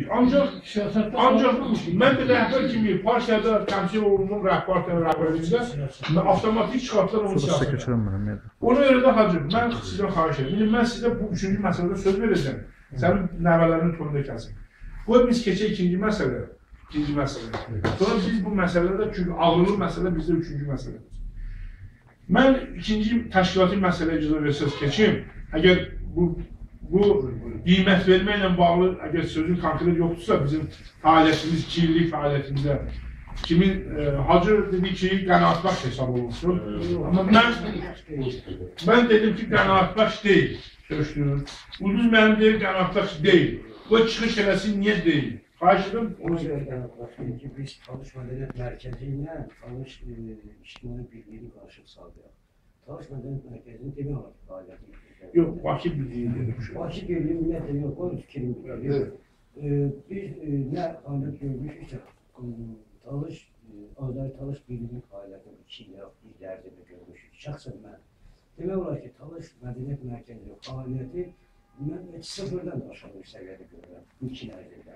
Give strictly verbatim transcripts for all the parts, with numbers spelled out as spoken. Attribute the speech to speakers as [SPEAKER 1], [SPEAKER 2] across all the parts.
[SPEAKER 1] Ancaq, ancaq mən də rəhbər kimi partiyada təmsil olunduğum partiyanın rəhbərliyində avtomatik çıxartlar onun siyasətə. Ona görə də hacım, mən sizdən xahiş edim. Mən sizə bu üçüncü məsələdə söz verəcəm. Sənin nəvələrinin tonunda kəsin. Qoy biz keçək ikinci məsələ. İkinci məsələ. Sonra biz bu məsələdə, çünki ağırlı məsələ bizdə üçüncü məsələdir. Mən ikinci təşkilati məsələyə icazə versəz keçim. Əgər bu Bu qiymət verməklə bağlı, əgər sözün konkret yoxdursa, bizim fəaliyyətimiz, iki illik fəaliyyətimizdə kimin e, hacı dedi ki, qənaətbəxş hesab olunsun. Amma mən, mən dedim ki, qənaətbəxş deyil. Görüşdürün. Ulduz mənim deyil, qənaətbəxş deyil. Bu çıxış eləsi niyə deyil? Xahiş edim.
[SPEAKER 2] Ona görə qənaətbəxş ki, biz Talış Mədəniyyət Mərkəzi ilə Talış İctimai Birliyini qarşıq sağlayaq. Talış Mədəniyyət Mərkəzinin demək olar ki, fəaliyyəti.
[SPEAKER 1] Yox, Bakı Birliyi dedim.
[SPEAKER 2] Bakı Birliyi ümumiyyətlə yox, o fikrim bilir. Biz nə fəaliyyət görmüşüksə, Talış, Azəri Talış Birliyinin fəaliyyətini iki il ərzində görmüşük. Şəxsən mən. Demək olar ki, Talış Mədəniyyət Mərkəzinin fəaliyyəti mən sıfırdan aşağı bir səviyyədə görürəm bu iki il ərzində.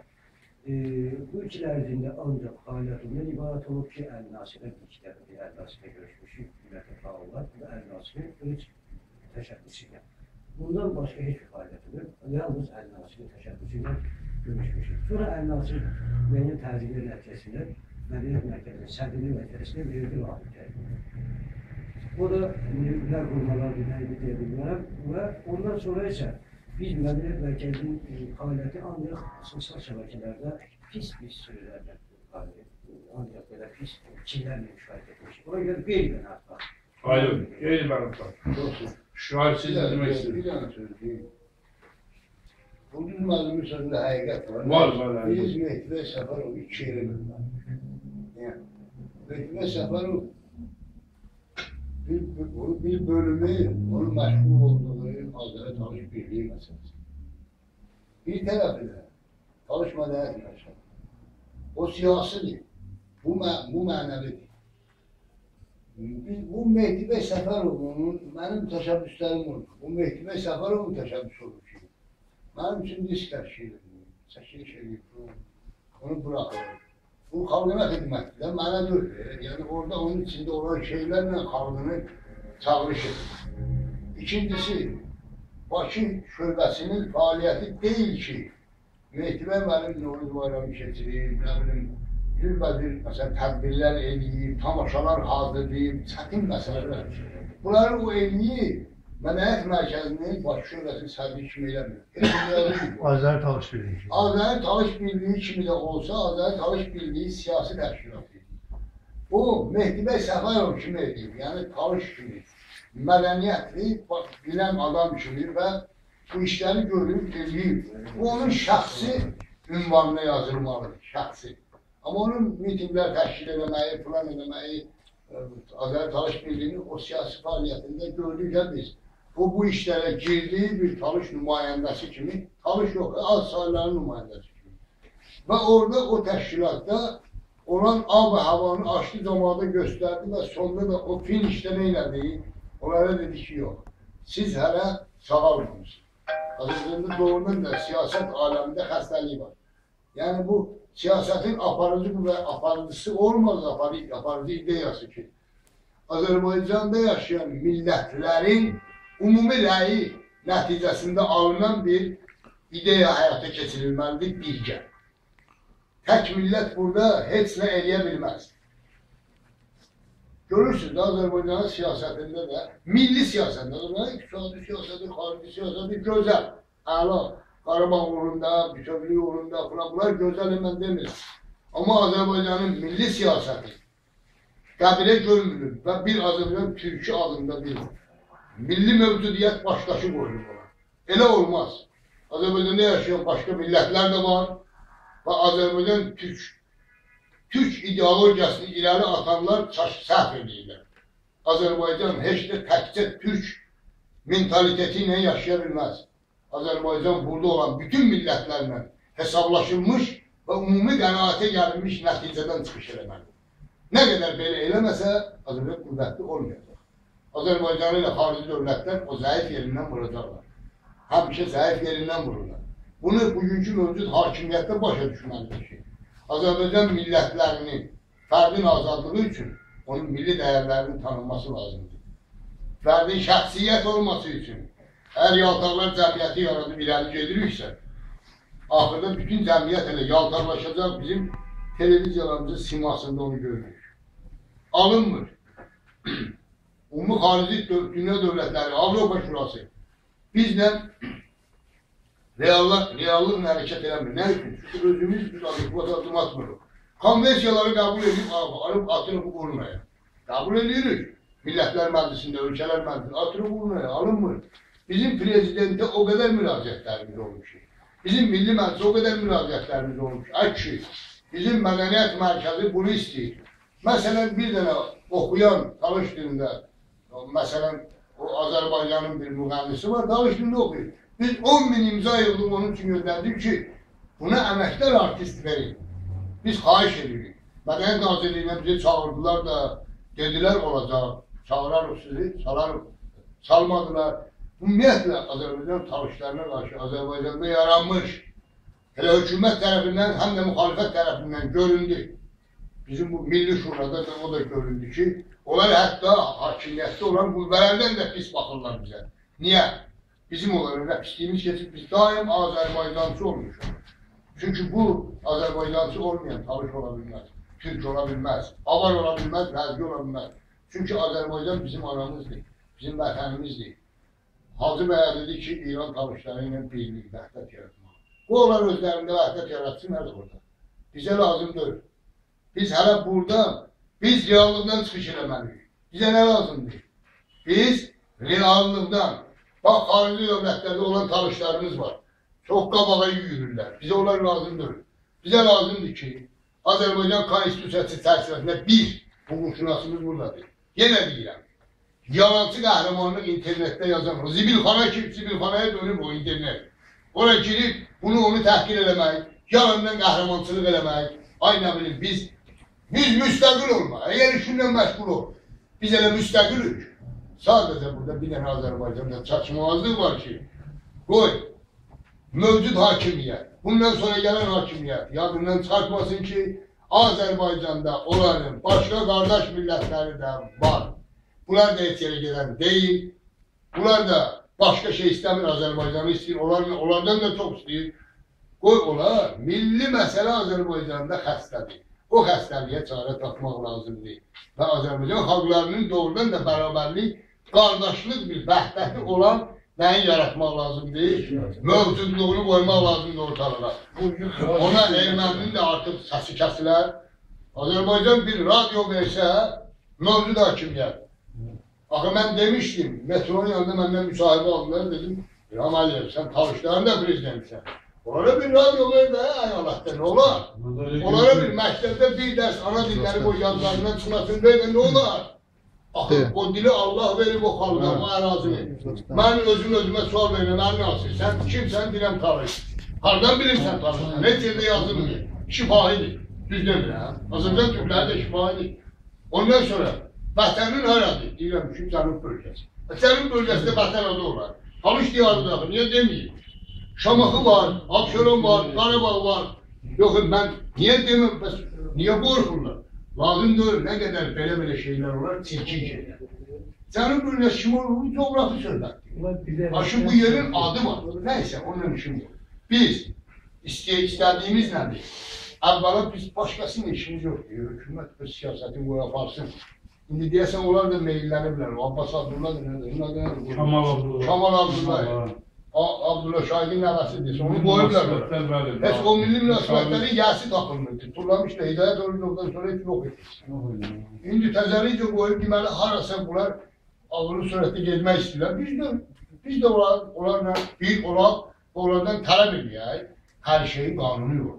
[SPEAKER 2] Bu iki il ərzində ancaq fəaliyyətimdən ibarət olub ki, Əl-Nasirə bir iki dəfə Əl-Nasirə görüşmüşük, ümumiyyətlə fəallar, bu da Əl-Nasirə öz təşəbbüsüyle. Bundan başqa heç bir fəaliyyəti yox. Yalnız Əl-Nasirə təşəbbüsüyle görüşmüşük. Sonra Əl-Nasir müəyyən təzyiqlər nəticəsində Mədəniyyət Mərkəzinin sədrli vəzifəsində vergi rahib O da nələr qurmalardır, nəyi deyə bilmərəm və ondan sonra isə biz Mədəniyyət Mərkəzinin fəaliyyəti ancaq sosial şəbəkələrdə pis-pis sözlərlə ancaq belə pis fikirlərlə müşahidə etmişik. Ona görə qeyri-qənaət var.
[SPEAKER 1] Hayır, qeyri-qənaət var. Şahit siz ne demek istiyorsunuz?
[SPEAKER 3] Bir tane söz değil. Bugün malum sözünde hakikat var.
[SPEAKER 1] Var, var.
[SPEAKER 3] Biz Mehdi ve Səfərov iki yere bilmem. Yani, Mehdi ve Səfərov bir, bir, bir bölümü, onun məşğul olduğu Azərbaycan Talış Birliyi meselesi. Bir tarafı da Talış Mədəniyyət Mərkəzi. O siyasidir. Bu, bu mənəvidir. Bu Mehdi Bəy Səfərovun, mənim təşəbbüslərim olur. Bu Mehdi Bəy Səfərovun təşəbbüsü olur ki, mənim üçün disk təşkil edir, çəkiliş edir, onu bırakır. Bu xalqına xidmətdir də, mənə deyil. Yəni orada onun içində olan şeylərlə xalqını çağırış edir. İkincisi, Bakı şöbəsinin fəaliyyəti deyil ki, Mehdi Bəy mənim Novruz bayramı keçirir, nə bilim, Gülbədir, məsələn, tədbirlər eləyib, tamaşalar hazırlayıb, çətin məsələlər. Bunları o eləyib, Mədəniyyət Mərkəzinin Bakı şöbəsinin sədri kimi eləmir.
[SPEAKER 4] Azəri Talış Birliyi kimi.
[SPEAKER 3] Azəri Talış Birliyi kimi də olsa, Azəri Talış Birliyi siyasi təşkilatı. O, Mehdi Bəy Səfərov kimi edib, yəni Talış kimi, mədəniyyətli, bilən adam kimi və bu işləri görüb, eləyib. Bu, onun şəxsi ünvanına yazılmalıdır, şəxsi. Amma onun mitinglər təşkil eləməyi, plan eləməyi, Azəri Talış Birliyinin o siyasi fəaliyyətində gördük ya biz. O, bu işlərə girdiyi bir Talış nümayəndəsi kimi, Talış yox, az sayıların nümayəndəsi kimi. Və orada o təşkilatda olan ab və havanı açdı zamanda göstərdi və sonunda da o finişdə nə elədi? Onlara dedi ki, yox, siz hələ sağalmıyorsunuz. Azərbaycanda doğrudan da siyasət aləmində xəstəliyi var. Yəni bu, siyasetin aparıcı ve aparıcısı olmaz aparıcı ideyası ki, Azərbaycanda yaşayan millətlərin umumi rəyi nəticəsində alınan bir ideya həyata keçirilməlidir birgə. Tək millət burada heç nə eləyə bilməz. Görürsünüz, Azərbaycanın siyasətində də, milli siyasətində, iqtisadi siyasəti, xarici siyasəti gözəl, əla. Qarabağ uğrunda, bütövlük uğrunda falan, bunlar gözəl mən demirəm. Amma Azərbaycanın milli siyasəti qəbilə görmülür və bir Azərbaycan Türkü adında bir milli mövcudiyyət başdaşı qoyulur ona. Elə olmaz. Azərbaycanda yaşayan başqa millətlər də var və Azərbaycan Türk, Türk ideologiyasını iləri atanlar səhv edirlər. Azərbaycan heç də təkcə Türk mentaliteti ilə yaşaya bilməz. Azərbaycan burada olan bütün millətlərlə hesablaşılmış və ümumi qənaətə gəlmiş nəticədən çıxış eləməlidir. Nə qədər belə eləməsə, Azərbaycan qüvvətli olmayacaq. Azərbaycanı ilə xarici dövlətlər o zəif yerindən vuracaqlar. Həmişə zəif yerindən vururlar. Bunu bugünkü mövcud hakimiyyətdə başa düşməlidir ki, Azərbaycan millətlərinin fərdin azadlığı üçün onun milli dəyərlərinin tanınması lazımdır. Fərdin şəxsiyyət olması üçün əgər yaltaqlar cəmiyyəti yaradıb irəli gediriksə, axırda bütün cəmiyyət elə yaltaqlaşacaq, bizim televiziyalarımızın simasında onu görürük. Alınmır. Ümumi xarici dünya dövlətləri, Avropa Şurası bizlə reallıq hərəkət eləmir. Nə üçün? Çünki özümüz biz adekvat addım atmırıq. Konvensiyaları qəbul edib, alıb atırıq urmaya. Qəbul edirik. Millətlər Məclisində, ölkələr Məclisində atırıq urmaya, alınmır. Bizim prezidentə o qədər müraciətlərimiz olmuş ki, bizim milli məclisə o qədər müraciətlərimiz olmuş ki, ay ki, bizim mədəniyyət mərkəzi bunu istəyir. Məsələn, bir dənə oxuyan Talış dilində, məsələn, o Azərbaycanın bir müğənnisi var, Talış dilində oxuyur. Biz on min imza yığdıq onun üçün göndərdik ki, buna əməkdar artist verin. Biz xahiş edirik. Mədəniyyət Nazirliyinə bizi çağırdılar da, dedilər olacaq, çağırarıq sizi, salarıq, salmadılar. Ümumiyyətlə, Azərbaycan talışlarına qarşı Azərbaycanda yaranmış, elə hökumət tərəfindən, həm də müxalifət tərəfindən göründü. Bizim bu milli şurada da o da göründü ki, onlar hətta hakimiyyətdə olan qüvvələrdən də pis baxırlar bizə. Niyə? Bizim onların və pisliyimiz keçib, biz daim Azərbaycancı olmuşuz. Çünki bu Azərbaycancı olmayan talış ola bilməz, Türk ola bilməz, avar ola bilməz, rəzgi ola bilməz. Çünki Azərbaycan bizim anamızdır, bizim vətənimizdir. Hacı bəyə dedi ki, İran talışları ilə birlik, vəhdət yaratmaq. Bu onlar özlərində vəhdət yaratsın hələ orada. Bizə lazımdır. Biz hələ burada, biz reallıqdan çıxış eləməliyik. Bizə nə lazımdır? Biz reallıqdan, bax, xarici dövlətlərdə olan talışlarımız var. Çox qabağa yürürlər. Bizə onlar lazımdır. Bizə lazımdır ki, Azərbaycan konstitusiyası çərçivəsində bir, hüquqşünasımız buradadır. Yenə deyirəm, yalancı qəhrəmanlıq internetdə yazan, o zibilxana ki, zibilxanaya dönüb o internet. Oraya girib, bunu onu təhqir eləmək, yalandan qəhrəmançılıq eləmək, ay nə bilim, biz, biz müstəqil olma, əgər işindən məşğul ol, biz elə müstəqilik. Sadəcə burada bir dənə Azərbaycanda çatışmazlıq var ki, qoy, mövcud hakimiyyət, bundan sonra gələn hakimiyyət yadından çıxartmasın ki, Azərbaycanda onların başqa qardaş millətləri də var. Bunlar da heç yerə gedən deyil. Bunlar da başqa şey istəmir, Azərbaycanı istəyir, onlardan da çox istəyir. Qoy olar, milli məsələ Azərbaycanda xəstədir. O xəstəliyə çarə tapmaq lazımdır. Və Azərbaycan xalqlarının doğrudan da bərabərlik, qardaşlıq bir vəhdəti olan nəyi yaratmaq lazımdır? Mövcudluğunu qoymaq lazımdır ortalığa. Ona erməninin də artıq səsi kəsilər. Azərbaycan bir radio versə, mövcud hakimiyyət. Axı, mən demişdim, metronun yanında məndən müsahibə aldılar, dedim, İlham Əliyev, sən talışların da prezidentsən. Onlara bir radio ver də, ayalaqda, nə olar? Onlara bir məktəbdə bir dərs ana dilləri qoy yazılarından çıxmasın ver də, nə olar? Axı, o dili Allah verib o xalqa, o ərazini. Mən özüm özümə sual verirəm, mən nasıl? Sən kimsən, diləm talış. Hardan bilirsən talışsan? Heç yerdə yazılmır. Şifahidir. Düz demirəm. Azərbaycan Türkləri də şifahidir. Ondan sonra vətənin haradır? Deyirəm ki, Cənub bölgəsi. Cənub bölgəsində vətən adı olar. Talış diyarı daxil, niyə deməyim? Şamaxı var, Abşeron var, Qarabağ var. Yox, mən niyə deməm, bəs niyə qorxurlar? Lazım deyil, nə qədər belə-belə şeylər olar, çirkin şeylər. Cənub bölgəsi kim olur? Coğrafi söhbətdir. Aşı bu yerin adı var. Nəysə, onun işim yox. Biz istədiyimiz nədir? Əvvəla biz başqasının işimiz yoxdur. Hökumət bu siyasətin qoya aparsın. İndi deyəsən, onlar da meyilləniblər. Abbas Abdullah nədir?
[SPEAKER 1] Kamal Abdullah.
[SPEAKER 3] Kamal Abdullah. Abdullah Şahidin nəvəsidir. Onu qoyublar. Heç o milli münasibətlərin yəsi tapılmırdı. Turlamışlar, hidayət olunduqdan sonra heç yox edir. İndi təzəlikcə qoyub, deməli, harasa bunlar ağırlı sürətdə gezmək istəyirlər. Biz də onlarla bir olaq, onlardan tələb edəyək, hər şeyin qanunu yoxdur.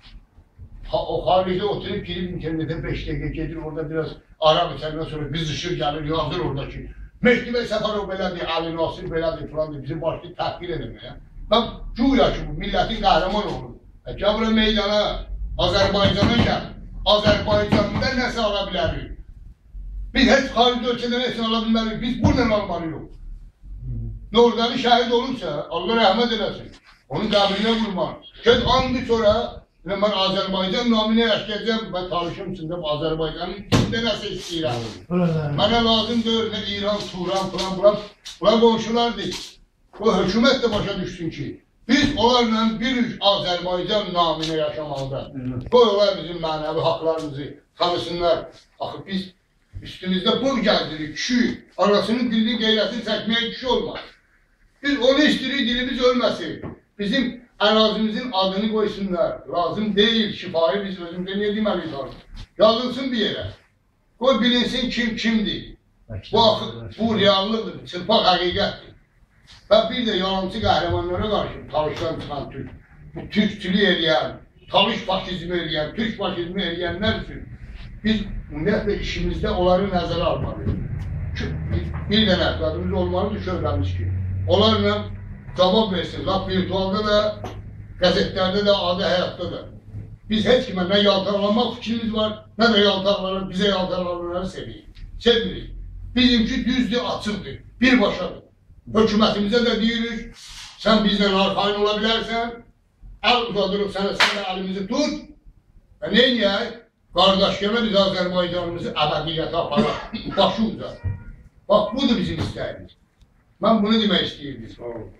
[SPEAKER 3] O xaricdə oturub, girib internetə beş dəqiqə gedir, orada biraz Arab içəndən sonra qızışır, gəlir, yazır oradakı. Mehdi bəy Səfərov belədir, Ali Nasir belədir, filandır, bizim başlayıb təhqir edilməyə. Mən güya ki, bu millətin qəhrəman olur. Gəl bura meydana, Azərbaycana gəl. Azərbaycanda nəsə ala bilərik. Biz heç xarici ölkədə nəsə ala bilmərik, biz bununla almalıyıq. Nordani şəhid olursa, Allah rəhmət eləsin. Onun qəbrinə vurma. Get andı sonra, mən Azərbaycan naminə yaşayacağım, mən talışım içində Azərbaycanın içində nəsə istəyirəm. Mənə lazım deyil, nə İran, Turan, falan, falan, bunlar qonşulardır. Bu hökumət də başa düşsün ki, biz onlarla bir üç Azərbaycan naminə yaşamalıda. Qoyular bizim mənəvi haqlarımızı tanısınlar. Axı biz üstümüzdə bur gəldirik, kişi, arasının dilini, qeyrətini çəkməyə kişi olmaz. Biz onu istəyirik, dilimiz ölməsin. Bizim ərazimizin adını qoysunlar. Lazım deyil, şifayı biz özümüzdə niyə deməliyik? Yazılsın bir yerə. Qoy bilinsin kim kimdir. Bu, bu reallıqdır, çırpaq həqiqətdir. Və bir də yalancı qəhrəmanlara qarşı talışdan çıxan Türk, bu Türkçülük eləyən, talış faşizmi eləyən, Türk faşizmi eləyənlər üçün biz ümumiyyətlə işimizdə onları nəzərə almalıyıq. Bir dənə əhsadımız olmalıdır, şöhrəmiz ki, onlarla cavab versin, laf virtualda da, qəzetlərdə də, adi həyatda da. Biz heç kimə nə yaltarlanmaq fikrimiz var, nə də yaltarlanır, bizə yaltarlananları sevirik, sevmirik. Bizimki düzdür, açıqdır, birbaşadır. Hökumətimizə də deyirik, sən bizlə arxayın ola bilərsən, əl uzadırıq sənə, sən də əlimizi tut, və neyniyək? Qardaşlarına biz Azərbaycanımızı əbədiyyətə aparaq, başı uzaq. Bax, budur bizim istəyimiz. Mən bunu demək istəyirdim.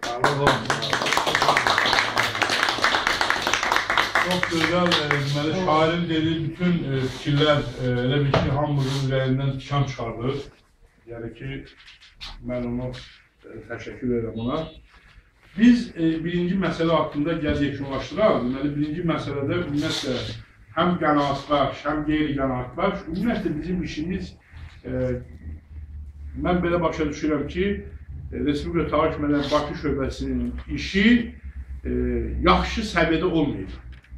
[SPEAKER 1] Çox gözəl, deməli, şairin dediyi bütün fikirlər elə bir ki, hamımızın ürəyindən tikan çıxardır. Yəni ki, mən onu təşəkkür edirəm ona. Biz birinci məsələ haqqında gəl yekunlaşdıraq. Deməli, birinci məsələdə ümumiyyətlə həm qənaətbəxş, həm qeyri-qənaətbəxş, ümumiyyətlə bizim işimiz, mən belə başa düşürəm ki, Respublika Tarix Mədəniyyət Bakı şöbəsinin işi yaxşı səviyyədə olmayıb.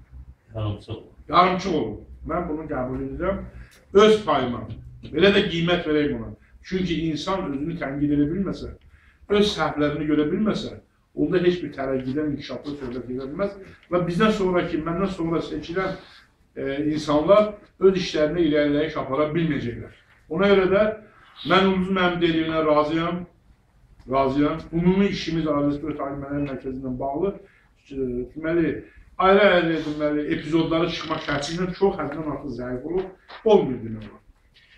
[SPEAKER 1] Yarımçıq olur. Mən bunu qəbul edirəm. Öz payıma. Belə də qiymət verək buna. Çünki insan özünü tənqid edə bilməsə, öz səhvlərini görə bilməsə, onda heç bir tərəqqidən inkişaflı söhbət edə bilməz. Və bizdən sonraki, məndən sonra seçilən insanlar öz işlərinə irəliləyiş apara bilməyəcəklər. Ona görə də mən Ulduz mənim dediyimlə razıyam. Razıyam. Ümumi işimiz Respublika Tarix Mədəniyyət Mərkəzindən bağlı. Deməli, ayrı-ayrı edilməli epizodları çıxmaq şərtindən çox həddən artıq zəif olur. Olmuyor demək olar.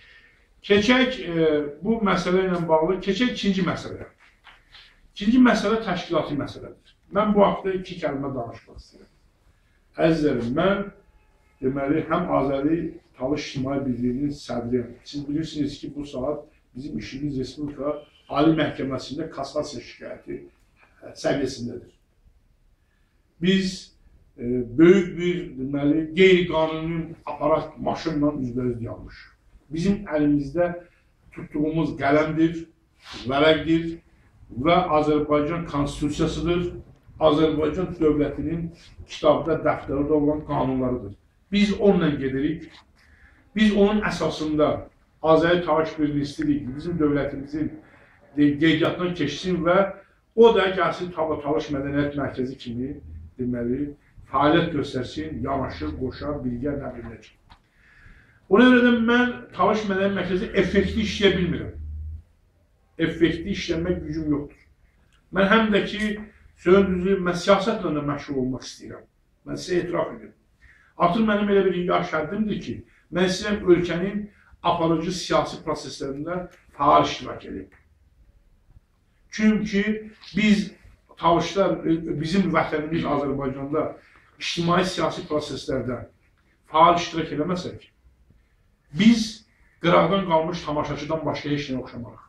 [SPEAKER 1] Keçək bu məsələ ilə bağlı, keçək ikinci məsələyə. İkinci məsələ təşkilati məsələdir. Mən bu haqda iki kəlmə danışmaq istəyirəm. Əzizlərim, mən deməli, həm Azəri Talış İctimai Birliyinin sədriyəm. Siz bilirsiniz ki, bu saat bizim işimiz Respublika Ali Məhkəməsində kassasiya şikayəti səviyyəsindədir. Biz e, böyük bir deməli, qeyri-qanuni aparat maşınla üzbəüz yanmışıq. Bizim əlimizdə tutduğumuz qələmdir, vərəqdir və Azərbaycan konstitusiyasıdır, Azərbaycan dövlətinin kitabda, dəftərdə olan qanunlarıdır. Biz onunla gedirik, biz onun əsasında Azəri Tarix Birliyi istəyirik, bizim dövlətimizin qeydiyyatdan keçsin və o da gəlsin Talış Mədəniyyət Mərkəzi kimi deməli, fəaliyyət göstərsin, yanaşır, qoşar, bilgə, nəbirlər. Ona görə də mən Talış Mədəniyyət Mərkəzi effektiv işləyə bilmirəm. Effektiv işləmək gücüm yoxdur. Mən həm də ki, sözün düzü, mən siyasətlə də məşğul olmaq istəyirəm. Mən sizə etiraf edirəm. Artıq mənim elə bir yaş həddimdir ki, mən istəyirəm ölkənin aparıcı siyasi proseslərində fəal iştirak edib. Çünki biz Talışlar, bizim vətənimiz Azərbaycanda ictimai-siyasi proseslərdə fəal iştirak eləməsək, biz qıraqdan qalmış tamaşaçıdan başqa heç nəyə oxşamarıq.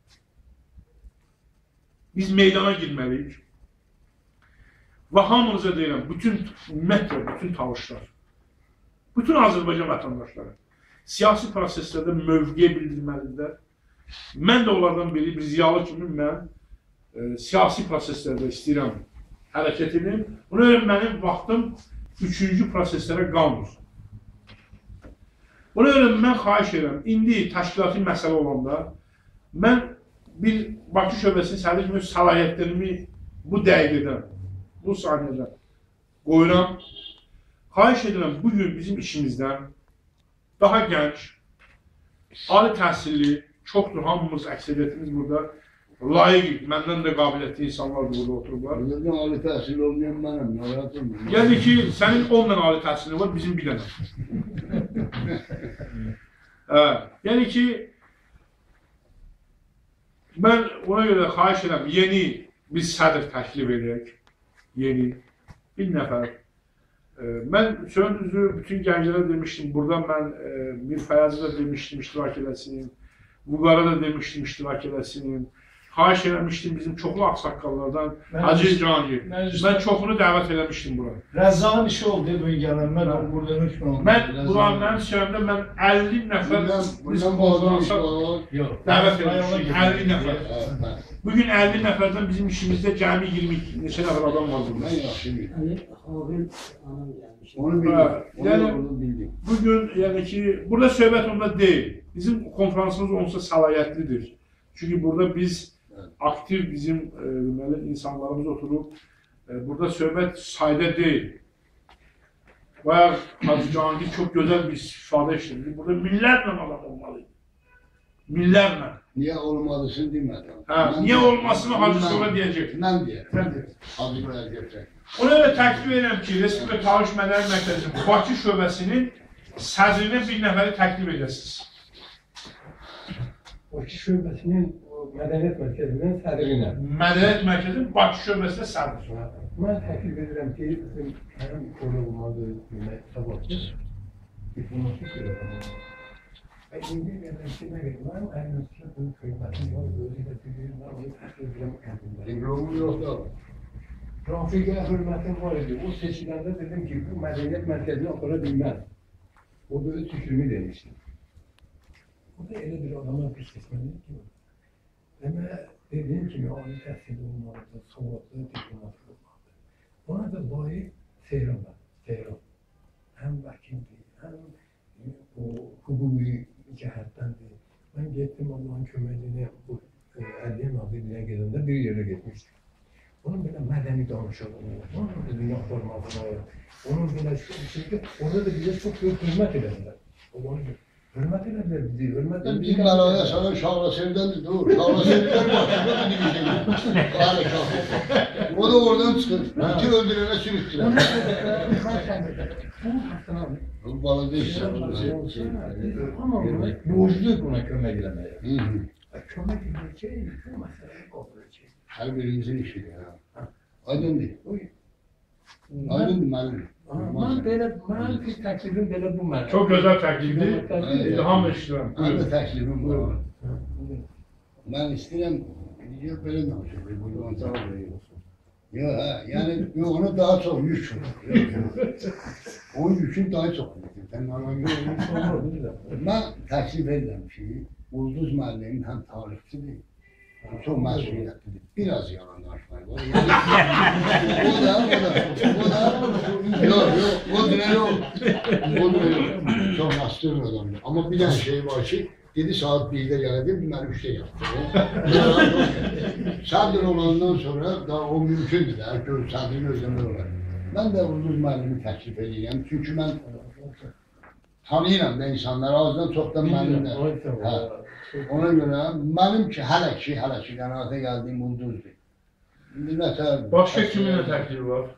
[SPEAKER 1] Biz meydana girməliyik və hamınıza deyirəm, bütün ümumiyyətlə, bütün Talışlar, bütün Azərbaycan vətəndaşları siyasi proseslərdə mövqeyə bildirməlidirlər. Mən də onlardan biri, bir ziyalı kimi mən e, siyasi proseslərdə istəyirəm hərəkət edim. Buna görə mənim vaxtım üçüncü proseslərə qalmır. Buna görə mən xahiş edirəm, indi təşkilati məsələ olanda mən bir Bakı şöbəsinin sədri kimi səlahiyyətlərimi bu dəqiqədən, bu saniyədən qoyuram. Xahiş edirəm, bugün bizim işimizdən daha gənc, ali təhsilli, çoxdur, hamımız, əksəriyyətimiz burada layiq, məndən də qabiliyyətli insanlar burada oturublar.
[SPEAKER 3] Bunlardan ali təhsil olmayan mənim, narahat olmayayım.
[SPEAKER 1] Yəni ki, sənin on dənə ali təhsili var, bizim bir dənə. Hə, yəni ki, mən ona görə xahiş edirəm, yeni bir sədr təklif edək, yeni, bir nəfər. Mən sözünüzü bütün gənclərə demişdim, burada mən Mir Fəyazı da demişdim, iştirak eləsin, Vüqara da demişdim, iştirak eləsin. Xahiş eləmişdim bizim çoxlu ağsaqqallardan Hacı Cahangir. Mən çoxunu dəvət eləmişdim bura.
[SPEAKER 4] Rəzzağın işi oldu, böyle gələn, mən burada hökm oldu.
[SPEAKER 1] Mən buranın söyləmdə mən əlli nəfər biz konferansa dəvət eləmişdik, əlli nəfər. Bugün əlli nəfərdən bizim işimizdə cəmi iyirmi neçə nəfər adam var burada.
[SPEAKER 3] Mən yaxşı bildim.
[SPEAKER 1] Onu bildim. Bugün, yəni ki, burada söhbət onda deyil. Bizim konferansımız onsa səlahiyyətlidir. Çünki burada biz aktiv bizim e, insanlarımız oturub, e, burada söhbət sayda deyil. Bayaq Hacı Cahangir çox gözəl bir istifadə işlədi. Burada millərlə adam olmalıydı. Millərlə.
[SPEAKER 3] Niyə olmadısın demədim.
[SPEAKER 1] Hə, niyə olmasını Hacı sonra deyəcək.
[SPEAKER 3] Mən deyəcək. Hacı deyəcək.
[SPEAKER 1] Ona görə təklif edirəm ki, Respublika Tarix Mədəni Mərkəzinin Bakı şöbəsinin sədrinə bir nəfəri təklif edəsiniz.
[SPEAKER 4] Bakı şöbəsinin Mədəniyyət Mərkəzindən sədrinə.
[SPEAKER 1] Mədəniyyət Mərkəzinin Bakı şöbəsinə sədr.
[SPEAKER 4] Mən təklif edirəm ki, bizim həm orada olmadığı məktəbatı diplomatik eləmək. Və indi gələn ki, nə verim, mənim əlimizdə bunun kıymətim var, özü də bilir, mən onu təklif edirəm kəndimdə.
[SPEAKER 3] Diplomum yoxdur.
[SPEAKER 4] Rafiqə hörmətim var idi. O seçiləndə dedim ki, bu Mədəniyyət Mərkəzinə apara bilməz. O da öz fikrimi demişdi. O da elə bir adama bir seçməliyim ki, Demə dediyim kimi, ali təhsil olmalıdır, savadlı, diplomatik olmalıdır. Ona da layiq Seyran var, Seyran. Həm vəkildir, həm o hüquqi cəhətdəndir. Mən getdim Allah'ın köməkliğine, bu Ədliyyə Nazirliyinə gedəndə bir yerə getmişdim. Onun belə mədəni danışılığını, onun dünya formatını, onun belə şeydir, orada da bizə çox böyük hürmət edəndilər. Hürmət edəndilər bizi, hürmət edəndilər.
[SPEAKER 3] Bizim bəlaya sana Şahla Sevdəndir, dur. Şahla Sevdən başında da dimişəm. Qare Şahla. O da oradan çıxır. Bütün öldürənə sürüktürər. Bu bana deyişsən.
[SPEAKER 4] Amma borcluyuz buna kömək eləməyə. Kömək edəcək, bu məsələyi qaldıracaq.
[SPEAKER 3] Hər birimizin işidir. Aydındır. Aydındır müəllim.
[SPEAKER 4] Mən belə, mənim bir təklifim belə bu mənim.
[SPEAKER 1] Çox gözəl təklifdir. İlham eşidirəm.
[SPEAKER 3] Mən də təklifim var. Mən istəyirəm, belə danışım. Yox, hə, yəni ona daha çox yük olur. Onun yükün daha çox olur. Mən təklif edirəm ki, Ulduz müəllim həm tarixçidir, çox məsuliyyətlidir. Biraz yalan danışmayı var. O da, o da, o da, yox, yox, o da yox, o da yox, çox məsul adamdır. Amma bir dənə şey var ki, dedi saat birdə gələcək, mən üçdə yaptım. Sədr olandan sonra da o mümkündür də, gör sədrin özləmək olar. Mən də Ulduz müəllimi təklif edirəm, çünki mən tanıyıram da insanlar, azdan çoxdan mənim də. Ona görə mənim ki, hələ ki, hələ ki, qənaətə gəldiyim Ulduzdur.
[SPEAKER 1] Başqa kiminlə təklifi var?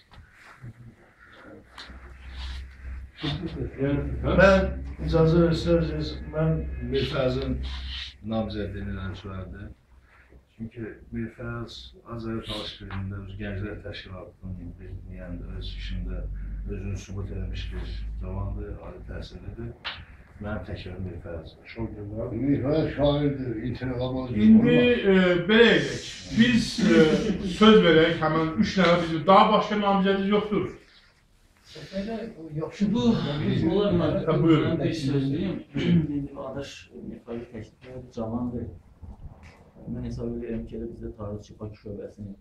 [SPEAKER 5] Mən icazə verirsiniz, mən Mirfəzin namizədliyini eləmişlərdi. Çünki Mirfəz Azəri Talış Birliyində öz gənclər təşkilatının bilməyəndə, öz işində özünü sübut edilmiş bir zamandır, ali təhsilidir. Mənim təkrar Mirfəz.
[SPEAKER 1] Çox gözəl.
[SPEAKER 3] Mirfəz şairdir, intiqam olacaq.
[SPEAKER 1] İndi belə edək. Biz söz verək, həmən üç nəfər bizim, daha başqa namizədiniz yoxdur.
[SPEAKER 4] Yaxşı,
[SPEAKER 6] bu olar mən
[SPEAKER 1] buyurun.
[SPEAKER 6] Mən də sözlüyüm. İndi adaş Mirfəzi təklifləri cavandır. Mən hesab edirəm ki, bizdə tarixçi Bakı şöbəsinin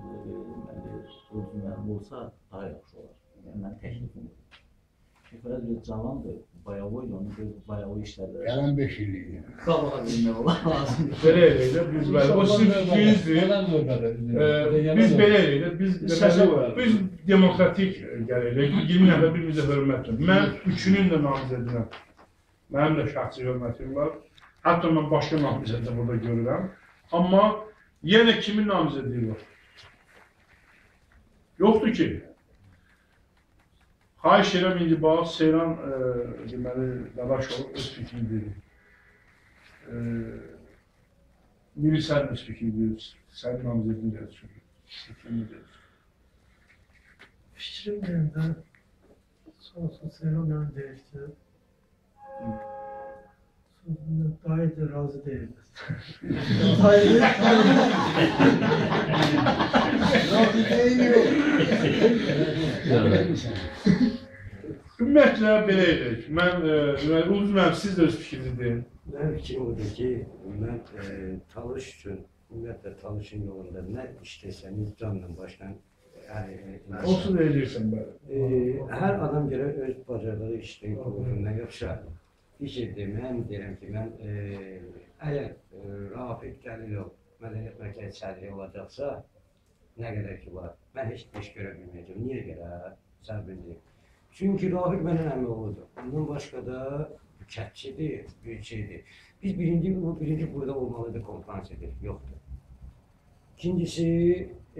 [SPEAKER 6] özü olsa daha yaxşı olar. Mən təklifim. Mirfəz bir cavandır, bayağı oydu, onu bayağı işlərdir.
[SPEAKER 3] Gələn beş illik.
[SPEAKER 6] Qabağa bilmək olar lazımdır.
[SPEAKER 1] Belə edək də, biz belə, o sizin fikrinizdir. Biz belə edək də, biz biz demokratik gələk, iyirmi nəfər bir-birimizə hörmətdir. Mən üçünün də namizədinəm. Mənim də şəxsi hörmətim var. Hətta mən başqa namizəddə burada görürəm. Amma Yenə kimin namizədliyi var? Yoxdur ki. Xahiş edirəm, indi bax, Seyran deməli, Dadaşov öz fikrini dedi. Miri sən öz fikrini dedi, sən namizədliyi dedi. Fikrini dedi.
[SPEAKER 7] Fikrim yerinde sonrasında Seyran yani değişti. Sonra Dayı da razı değiliz. Dayı
[SPEAKER 3] Razı değilim.
[SPEAKER 1] Ümumiyyətlə, belə edək. Mən, Uluz müəllim, siz də öz fikrinizi deyin.
[SPEAKER 2] Mənim fikrim odur ki, mən e, talış üçün, ümumiyyətlə talışın yolunda nə işləsəniz canla başla
[SPEAKER 1] Olsun edəcəksən belə.
[SPEAKER 2] e, hər adam görə öz bacardığı işləyin qolundan yapışar. Fikirdir, mən deyirəm ki, mən e, əgər e, Rafiq Gəlilov Mədəniyyət Mərkəzi sədri olacaqsa, nə qədər ki var, mən heç iş görə bilməyəcəm. Niyə görə? Səbəbini. Çünki Rafiq mənim əmi oğludur. Ondan başqa da kətçidir, büyükçidir. Biz birinci, bu birinci burada olmalıdır, konferans edir, yoxdur. İkincisi, e,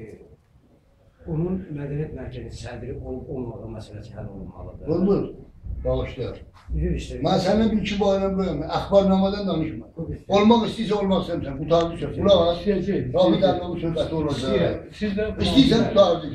[SPEAKER 2] onun Mədəniyyət Mərkəzi sədri olub-olmadığı məsələsi həll olunmalıdır.
[SPEAKER 3] Olmur. Bağışlar.
[SPEAKER 2] Üzr istəyirəm.
[SPEAKER 3] Ben seninle bir iki bayram bölümü, akbarnamadan danışma. Olmak istəyirsə olmak istəyirsən, bu tarzı söz. Kulak az, Rahmet Erdoğan'ın söhbəti olacaq. İstəyirsən bu tarzı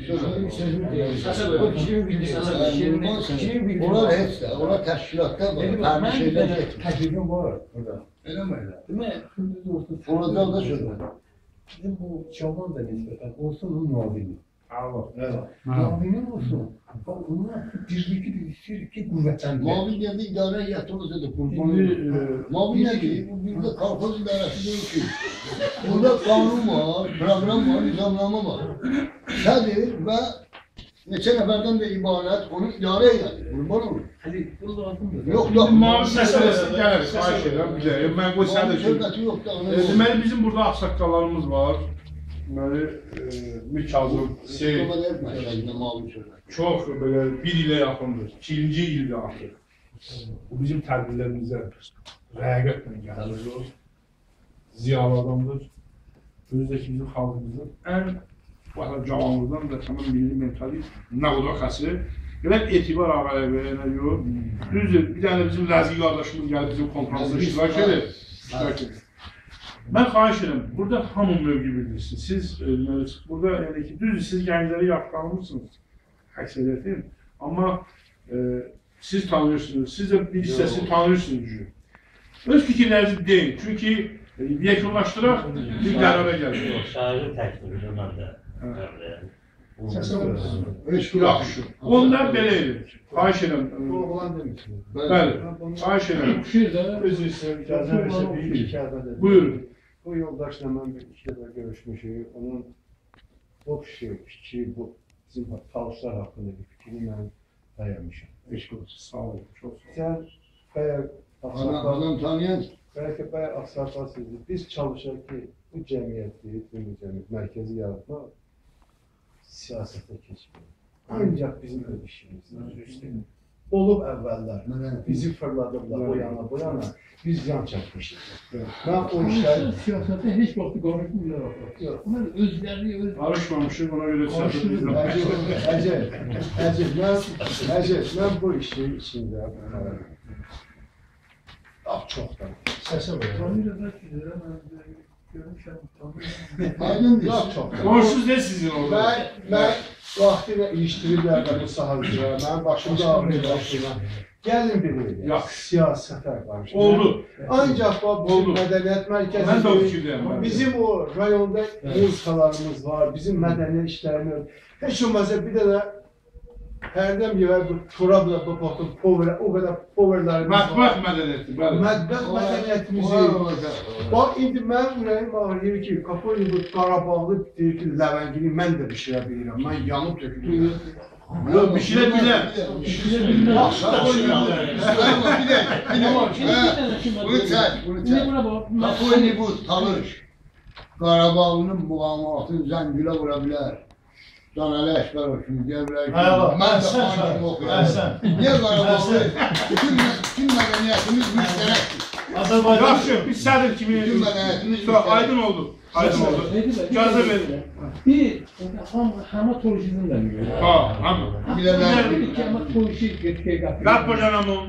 [SPEAKER 3] söz. Onlar heç də, onlar təşkilatda var, fərqli şeylər getmir.
[SPEAKER 4] Təklifim var burada.
[SPEAKER 3] Elə mi elə?
[SPEAKER 4] Değil mi?
[SPEAKER 3] Olacaq da söhbət.
[SPEAKER 4] Bizim bu Çalman da nispeten olsun onun muavini.
[SPEAKER 1] Allah.
[SPEAKER 4] Muavinin olsun. Bak onlar birlikte istiyor ki kuvvetlendir.
[SPEAKER 3] Mavin geldi idare heyeti olacaq da kurban.
[SPEAKER 1] İndi,
[SPEAKER 3] Mavin geldi, bu bir de kalkaz idaresi değil ki. Burada kanun var, program var, nizamname var. Sədir ve neçə nəfərdən də ibarət onu idare edir. Kurban olur.
[SPEAKER 4] Hadi bu lazımdır.
[SPEAKER 3] Yok yok.
[SPEAKER 1] Mavi məsələsi gəlir, xahiş edirəm, biləyim. Mən qoy sən də
[SPEAKER 3] Mavin söhbəti yok da. ona-
[SPEAKER 1] Deməli, bizim burada axsaqqallarımız var. Deməli, Mir Kazım, Seyid.
[SPEAKER 3] Mustafa Devlet Mərkəzində mavin söhbəti.
[SPEAKER 1] Çox belə bir ilə yaxındır, ikinci ildə artıq. Bu bizim tədbirlərimizə rəqətlə gəlir. Ziyalı adamdır. Özündəki bizim xalqımızın ən cavanlıqdan da tamam milli mentalist navdakası. Belə etibar ağaya verənə yox. Düzdür, bir dənə bizim Ləzgi qardaşımız gəlib bizim konferansda iştirak edir. İştirak edir. Mən xahiş edirəm, burada hamı mövqü bildirsin. Siz, deməli, burada yəni ki, düzdür, siz gəncləri yaxlanmışsınız, əksəriyyətin. Amma e, siz tanıyırsınız, siz də bir hissəsini tanıyırsınız. Öz fikirlərinizi deyin, çünki e, yekunlaşdıraq, bir qərara gəlir.
[SPEAKER 8] Şairin təklifidir, mən də.
[SPEAKER 1] Yaxşı. Onlar belə edir. Xahiş edirəm. Bəli, xahiş edirəm.
[SPEAKER 7] özü istəyir, icazə versə bir iki kağıda dedi.
[SPEAKER 1] Buyurun.
[SPEAKER 9] Bu yoldaşla mən bir iki dəfə görüşmüşük. Onun o fikri, fikri bu bizim talışlar haqqında bir fikrini mən bəyənmişəm.
[SPEAKER 1] Eşq olsun. Sağ olun. Çox sağ olun.
[SPEAKER 9] Sən bəyər
[SPEAKER 3] Adam, adam tanıyan.
[SPEAKER 9] bəlkə bəyər aksarlar sizi. Biz çalışaq ki, bu cəmiyyəti, bu cəmiyyət mərkəzi yaratmaq siyasətə keçmək. Ancaq bizim öz işimizdir. Olub əvvəllər, bizi fırladıblar o yana, bu yana, biz yan çəkmişik. Mən o işləri...
[SPEAKER 4] Siyasete hiç vakti konuşmuyorlar. Onlar özlerini öz...
[SPEAKER 1] Karışmamışıq, ona görə siyasət
[SPEAKER 9] Əcəb, əcəb, əcəb, mən, əcəb, mən bu işin içində ah, çoxdan. Səsə var.
[SPEAKER 7] Tanıyla da güzel, ben görmüşəm, tanıyla.
[SPEAKER 3] Aydındır.
[SPEAKER 9] Laf çoxdan.
[SPEAKER 1] Qonşunuz ne sizin orada?
[SPEAKER 9] Mən, mən vaxtilə ilişdiriblər də bu sahələrə, mənim başımda ağrıyır başıma. Gəlin bir elə,
[SPEAKER 1] Yox.
[SPEAKER 9] siyasətə qarşı.
[SPEAKER 1] Oldu.
[SPEAKER 9] Ancaq bu bizim
[SPEAKER 1] Oldu.
[SPEAKER 9] mədəniyyət
[SPEAKER 1] Mən də o
[SPEAKER 9] mərkəzi,
[SPEAKER 1] fikirdəyim.
[SPEAKER 9] bizim o rayonda muzikalarımız var, bizim mədəniyyət işlərimiz. Heç olmazsa bir də hərdən bir bu turabla bu potun power, o qədər powerlarımız
[SPEAKER 1] Mətbəx
[SPEAKER 9] var.
[SPEAKER 1] mədəniyyəti, bəli.
[SPEAKER 9] Mətbəx mədəniyyətimizi. Bax, indi mənim ürəyim ağrıyır ki, Kapoli bu Qarabağlı deyir ki, Ləvəngini mən də bişirə bilirəm, mən yanıb tökülürəm.
[SPEAKER 1] Yox, bir şeylə bilə.
[SPEAKER 3] Bunu çək, bunu çək. Kaponi bu talış. Qarabağlının muğamatını zəngülə vura bilər. Canəli Əşbərov kimi deyə bilər ki, mən də anımı oxuyam. Niyə Qarabağlı? Bütün mədəniyyətimiz müştərəkdir.
[SPEAKER 9] Azərbaycan
[SPEAKER 1] Yaxşı, biz sədr kimi
[SPEAKER 3] Bütün mədəniyyətimiz
[SPEAKER 1] Sonra aydın oldu. Aydın oldu. İcazə verin.
[SPEAKER 4] Bir, hama turizmden de biliyor.
[SPEAKER 1] Ha, hamı.
[SPEAKER 4] Bir ki ama turizm getirke kapıyor.
[SPEAKER 1] Qat bacanamın.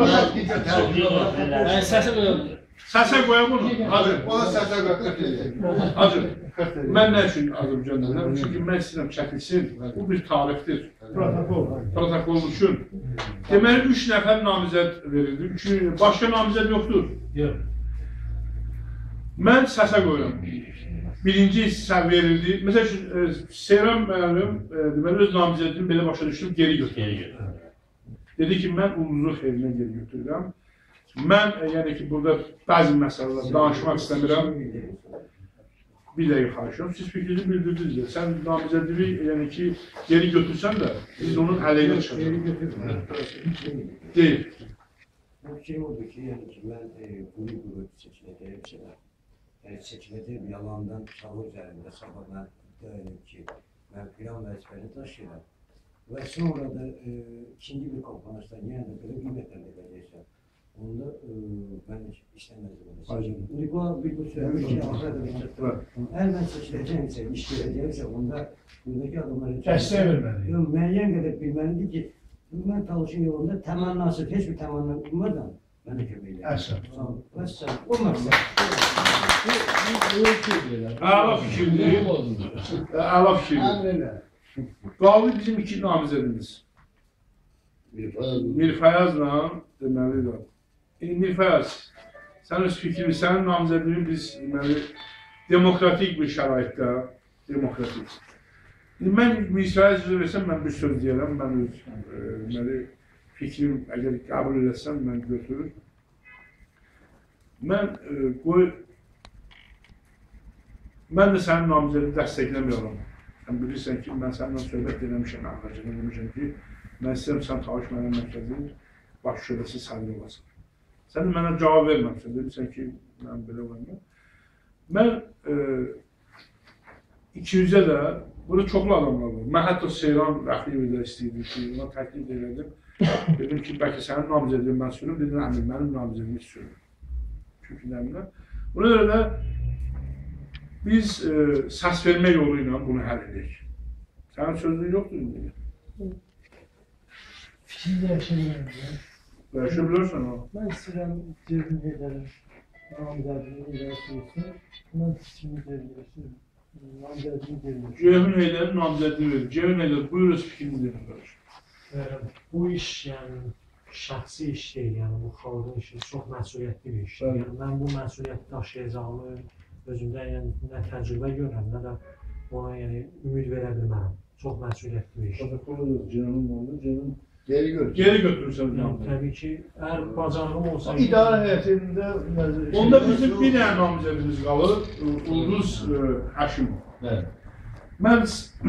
[SPEAKER 8] Ben səsə qoyuyorum.
[SPEAKER 1] Səsə qoya bunu. Hacı.
[SPEAKER 3] Ona səsə qatır.
[SPEAKER 1] Hacı. Mən nə üçün Azərbaycandan? Çünki mən istəyirəm çəkilsin. Bu bir tarixdir. Protokol. Protokol üçün. Deməli, üç nəfər namizəd verildi. Üçü, başqa namizəd yoxdur.
[SPEAKER 7] Yox.
[SPEAKER 1] Mən səsə qoyuram. Birinci hissə verildi. Məsəl üçün, Seyran müəllim, deməli, öz namizədini belə başa düşdüm, geri götürdü. Dedi ki, mən uluzu xeyrinə geri götürürəm. Mən, yəni ki, burada bəzi məsələlər danışmaq istəmirəm. Bir dəqiqə xahişim, siz fikrinizi bildirdiniz. Sən namizədini, yəni ki, geri götürsən də, biz onun əleyhinə çıxacaq. Deyil.
[SPEAKER 2] Bu şey oldu ki, yani ki ben e, bunu grup seçileceğim şeyler. Yani seçileceğim yalandan çalı üzerinde sabah ben dedim ki ben plan ve ezberi taşıyla ve sonra da e, ikinci bir konferanstan yani böyle kıymetlendirecekse onda e, ben hiç istemezdim. Şimdi bu bir bu söylemiş ki eğer ben seçileceğimse, iş göreceğimse onda buradaki adamların
[SPEAKER 7] Dəstək verməli.
[SPEAKER 2] Yok, müəyyən qədər bilməlidir ki mən talışın yolunda təmənnası, heç bir təmənna olmadan mənə kömək edin.
[SPEAKER 7] Əsas.
[SPEAKER 2] Sağ olun. Vəssalam. O məqsəd.
[SPEAKER 1] Əla fikirdir. Əla fikirdir. Qaldı bizim iki namizədimiz. Mirfayazla, deməli də. Mirfayaz, sən öz fikrini, sənin namizədini biz, deməli, demokratik bir şəraitdə, demokratik. Mən Mirfayaz sözü versəm, mən bir söz deyərəm, mən öz, deməli, fikrim, əgər qəbul edəsəm, mən götürür. Mən, qoy, mən də sənin namizədini dəstəkləmirəm. Sən bilirsən ki, mən səninlə söhbət eləmişəm, əvvəlcədən demişəm ki, mən istəyirəm, sən Talış Mədən Mərkəzinin baş şöbəsi sədri olasın. Sən də mənə cavab verməmişsən, demişsən ki, mən belə olayım. Mən iki yüzə də, burada çoxlu adamlar var. Mən hətta Seyran Rəxliyevi də istəyirdim ki, ona təklif edirdim. Dedim ki, bəlkə sənin namizədini mən sürüm, dedim, əmin, mənim namizədimi sürüm. Çünki nəminə. Buna görə də biz səs vermə yolu ilə bunu həll edirik. Sənin sözün yoxdur indi.
[SPEAKER 7] Fikir dəyişəbilirəm.
[SPEAKER 1] Dəyişəbilirsən o.
[SPEAKER 7] Mən istəyirəm cevim edərəm. Namizədini edərsin. Mən fikrimi verirəm. Namizədini verirəm.
[SPEAKER 1] Ceyhun Heydərin namizədini verir. Ceyhun Heydər, buyur öz fikrimi verir.
[SPEAKER 10] Bu iş yəni şəxsi iş deyil, yəni bu xalqın işi, çox məsuliyyətli bir işdir. Yəni mən bu məsuliyyəti daşıyacağımı özümdə yəni nə təcrübə görürəm, nə də ona yəni ümid verə bilmərəm. Çox məsuliyyətli bir işdir.
[SPEAKER 9] Protokol ediyoruz, Ceyhun'un oldu, Ceyhun
[SPEAKER 3] Geri götür.
[SPEAKER 1] Geri götürürsən.
[SPEAKER 10] Yəni təbii ki, əgər bacarığım olsa...
[SPEAKER 9] İdarə heyətində...
[SPEAKER 1] Onda bizim bir dənə namizədimiz qalır, Ulduz Həşimov. Mən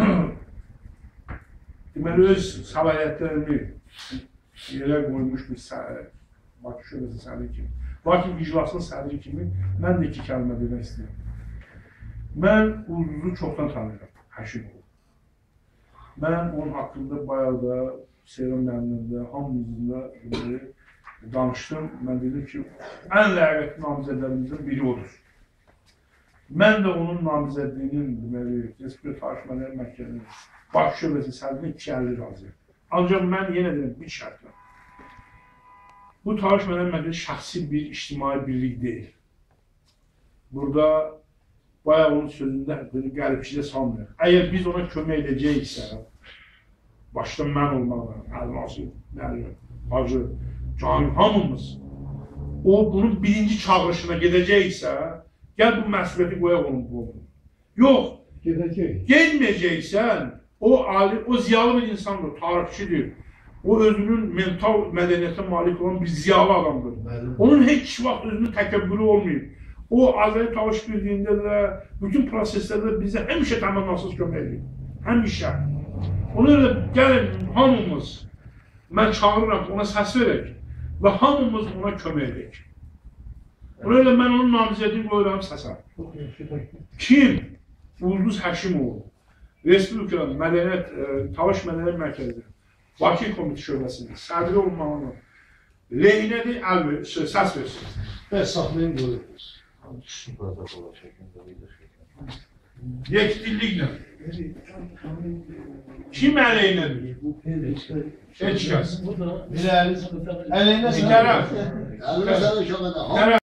[SPEAKER 1] deməli öz səlahiyyətlərimi yerə qoymuş bir Bakı şöbəsi sədri kimi, Bakı iclasının sədri kimi mən də iki kəlmə demək istəyirəm. Mən Ulduzu çoxdan tanıyıram, Həşimov. Mən onun haqqında bayağı da Seyran müəllimdə, hamımızda danışdım. Mən dedim ki, ən ləyaqətli namizədlərimizdən biri odur. Mən də onun namizədliyinin, deməli, Respublika Talış Mədən Mərkəzinin baş şöbəsi sədrini iki əlli razıyam. Ancaq mən yenə deyirəm, bir şərtlə. Bu Talış Mədən Mərkəzi şəxsi bir ictimai birlik deyil. Burada bayağı onun sözündə qəlibçidə salmıyor. Əgər biz ona kömək edəcəksə, başda mən olmalı, Əlması, Məryəm, Hacı, Cani, hamımız o bunun birinci çağırışına gedəcəksə, gəl bu məsuliyyəti qoyaq onun boğunu. Yox, gedməyəcəksən, o ali, o ziyalı bir insandır, tarixçidir. O özünün mental mədəniyyətə malik olan bir ziyalı adamdır. Onun heç vaxt özünün təkəbbürü olmayıb. O Azəri Talış Birliyində də, bütün proseslərdə bizə həmişə təmənnasız kömək edir. Həmişə. Ona görə gəlin, hamımız, mən çağırıram, ona səs verək və hamımız ona kömək edək. Ona görə mən onun namizədini qoyuram səsə. Kim? Ulduz Həşimov, Respublika Mədəniyyət, Talış Mədəniyyət Mərkəzi, Bakı Komitə Şöbəsində sədri olmağını Lehinədir, əl ver, şey, səs versin.
[SPEAKER 9] Bəs saxlayın qoyun.
[SPEAKER 1] Yekdilliklə. Kim əleyhinədir? Heç kəs.
[SPEAKER 9] Bir əli, əleyhinə
[SPEAKER 1] Bir tərəf.
[SPEAKER 3] Əlinə sənə şöbənə.
[SPEAKER 1] Tərəf.